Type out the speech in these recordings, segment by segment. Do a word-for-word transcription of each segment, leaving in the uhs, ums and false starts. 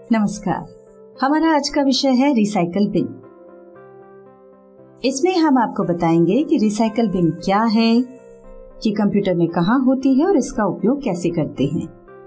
नमस्कार। हमारा आज का विषय है रिसाइकल बिन। इसमें हम आपको बताएंगे कि रिसाइकल बिन क्या है, कि कंप्यूटर में कहाँ होती है और इसका उपयोग कैसे करते हैं।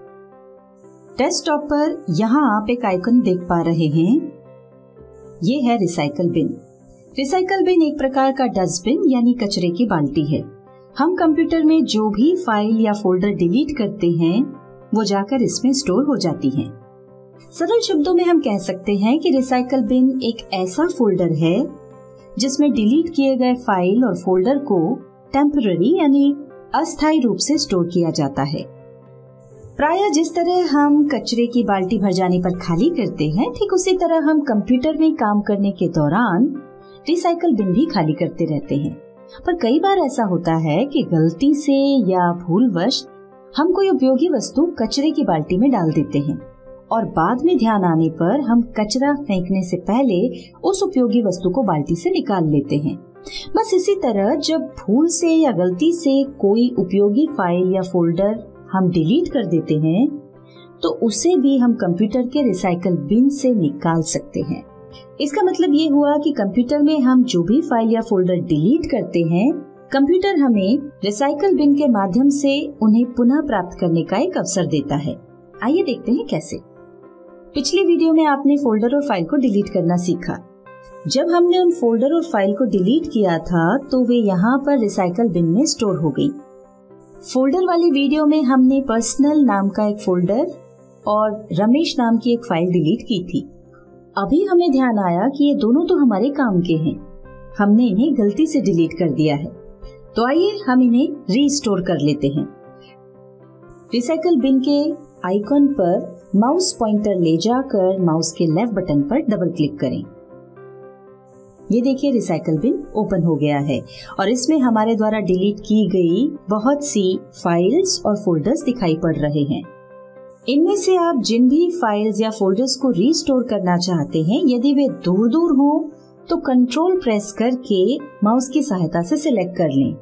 डेस्कटॉप पर यहाँ आप एक आइकन देख पा रहे हैं, ये है रिसाइकल बिन। रिसाइकल बिन एक प्रकार का डस्टबिन यानी कचरे की बाल्टी है। हम कंप्यूटर में जो भी फाइल या फोल्डर डिलीट करते हैं वो जाकर इसमें स्टोर हो जाती हैं। सरल शब्दों में हम कह सकते हैं कि रिसाइकल बिन एक ऐसा फोल्डर है जिसमें डिलीट किए गए फाइल और फोल्डर को टेम्पररी यानी अस्थायी रूप से स्टोर किया जाता है। प्रायः जिस तरह हम कचरे की बाल्टी भर जाने पर खाली करते हैं, ठीक उसी तरह हम कंप्यूटर में काम करने के दौरान रिसाइकल बिन भी खाली करते रहते हैं। पर कई बार ऐसा होता है कि गलती से या भूलवश हम कोई उपयोगी वस्तु कचरे की बाल्टी में डाल देते हैं और बाद में ध्यान आने पर हम कचरा फेंकने से पहले उस उपयोगी वस्तु को बाल्टी से निकाल लेते हैं। बस इसी तरह जब भूल से या गलती से कोई उपयोगी फाइल या फोल्डर हम डिलीट कर देते हैं तो उसे भी हम कंप्यूटर के रिसाइकल बिन से निकाल सकते हैं। इसका मतलब ये हुआ कि कंप्यूटर में हम जो भी फाइल या फोल्डर डिलीट करते हैं, कंप्यूटर हमें रिसाइकल बिन के माध्यम से उन्हें पुनः प्राप्त करने का एक अवसर देता है। आइए देखते हैं कैसे। पिछली वीडियो में आपने फोल्डर और फाइल को डिलीट करना सीखा। जब हमने उन फोल्डर और फाइल को डिलीट किया था तो वे यहाँ पर रिसाइकल बिन में स्टोर हो गई। फोल्डर वाली वीडियो में हमने पर्सनल नाम का एक फोल्डर और रमेश नाम की एक फाइल डिलीट की थी। अभी हमें ध्यान आया कि ये दोनों तो हमारे काम के हैं, हमने इन्हें गलती से डिलीट कर दिया है। तो आइए हम इन्हें रीस्टोर कर लेते हैं। रिसाइकल बिन के आइकॉन पर माउस पॉइंटर ले जाकर माउस के लेफ्ट बटन पर डबल क्लिक करें। ये देखिए रिसाइकल बिन ओपन हो गया है और इसमें हमारे द्वारा डिलीट की गई बहुत सी फाइल्स और फोल्डर्स दिखाई पड़ रहे हैं। इनमें से आप जिन भी फाइल्स या फोल्डर्स को रीस्टोर करना चाहते हैं, यदि वे दूर दूर हो तो कंट्रोल प्रेस करके माउस की सहायता से सिलेक्ट कर लें।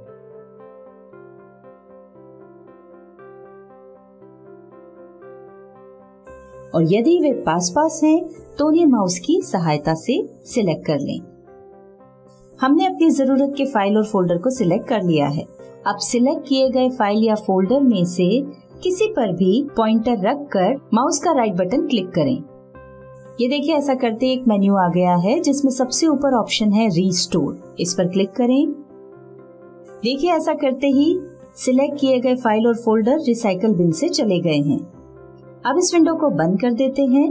और यदि वे पास पास हैं तो उन्हें माउस की सहायता से सिलेक्ट कर लें। हमने अपनी जरूरत के फाइल और फोल्डर को सिलेक्ट कर लिया है। अब सिलेक्ट किए गए फाइल या फोल्डर में से किसी पर भी पॉइंटर रखकर माउस का राइट बटन क्लिक करें। ये देखिए ऐसा करते एक मेन्यू आ गया है जिसमें सबसे ऊपर ऑप्शन है रीस्टोर। इस पर क्लिक करें। देखिए ऐसा करते ही सिलेक्ट किए गए फाइल और फोल्डर रिसाइकल बिन से चले गए हैं। अब इस विंडो को बंद कर देते हैं।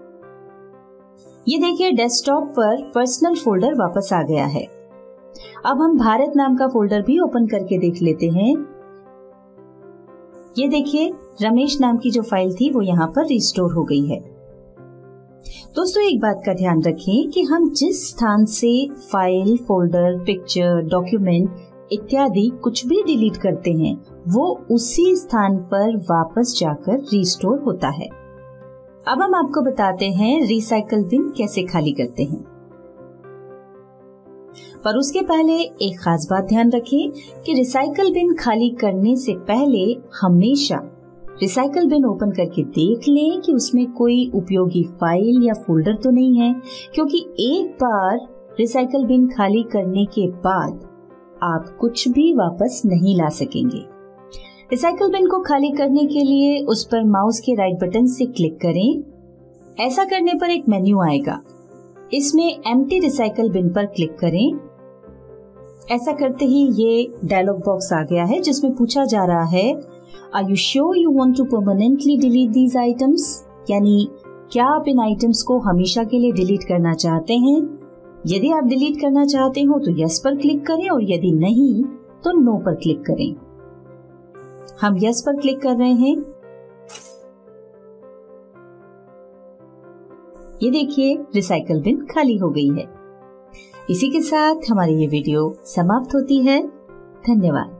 ये देखिए डेस्कटॉप पर पर्सनल फोल्डर वापस आ गया है। अब हम भारत नाम का फोल्डर भी ओपन करके देख लेते हैं। ये देखिए रमेश नाम की जो फाइल थी वो यहाँ पर रिस्टोर हो गई है। दोस्तों एक बात का ध्यान रखें कि हम जिस स्थान से फाइल, फोल्डर, पिक्चर, डॉक्यूमेंट इत्यादि कुछ भी डिलीट करते हैं वो उसी स्थान पर वापस जाकर रिस्टोर होता है। अब हम आपको बताते हैं रिसाइकल बिन कैसे खाली करते हैं। पर उसके पहले एक खास बात ध्यान रखें कि रिसाइकल बिन खाली करने से पहले हमेशा रिसाइकल बिन ओपन करके देख लें कि उसमें कोई उपयोगी फाइल या फोल्डर तो नहीं है, क्योंकि एक बार रिसाइकल बिन खाली करने के बाद आप कुछ भी वापस नहीं ला सकेंगे। रिसाइकल बिन को खाली करने के लिए उस पर माउस के राइट बटन से क्लिक करें। ऐसा करने पर एक मेन्यू आएगा, इसमें एम्प्टी रिसाइकल बिन पर क्लिक करें। ऐसा करते ही ये डायलॉग बॉक्स आ गया है जिसमें पूछा जा रहा है, are you sure you want to permanently delete these items, यानी क्या आप इन आइटम्स को हमेशा के लिए डिलीट करना चाहते हैं। यदि आप डिलीट करना चाहते हो तो यस पर क्लिक करें और यदि नहीं तो नो पर क्लिक करें। हम यस पर क्लिक कर रहे हैं। ये देखिए रिसाइकल बिन खाली हो गई है। इसी के साथ हमारी ये वीडियो समाप्त होती है। धन्यवाद।